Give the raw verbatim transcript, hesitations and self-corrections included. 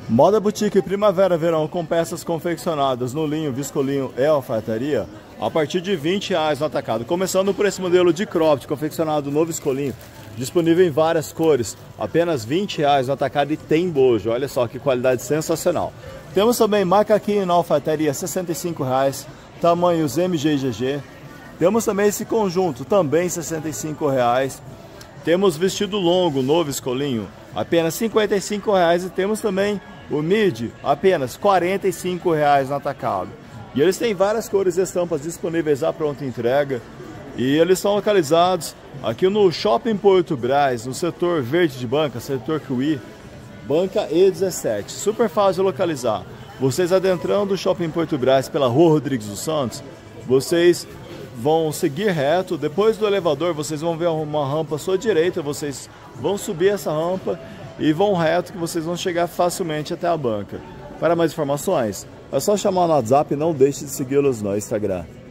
Moda Boutique Primavera Verão com peças confeccionadas no linho, viscolinho e alfaiataria a partir de vinte reais no atacado. Começando por esse modelo de cropped confeccionado no viscolinho, disponível em várias cores, apenas vinte reais no atacado e tem bojo. Olha só que qualidade sensacional. Temos também macaquinho na alfaiataria, sessenta e cinco reais, tamanhos M G e G G. Temos também esse conjunto, também sessenta e cinco reais. Temos vestido longo no viscolinho, apenas cinquenta e cinco reais, e temos também o midi, apenas quarenta e cinco reais no atacado. E eles têm várias cores e estampas disponíveis à pronta entrega. E eles estão localizados aqui no Shopping Porto Brás, no setor verde de banca, setor Kiwi, banca E dezessete. Super fácil de localizar. Vocês adentrando o Shopping Porto Brás pela Rua Rodrigues dos Santos, vocês vão seguir reto. Depois do elevador, vocês vão ver uma rampa à sua direita. Vocês vão subir essa rampa e vão reto, que vocês vão chegar facilmente até a banca. Para mais informações, é só chamar no WhatsApp e não deixe de segui-los no Instagram.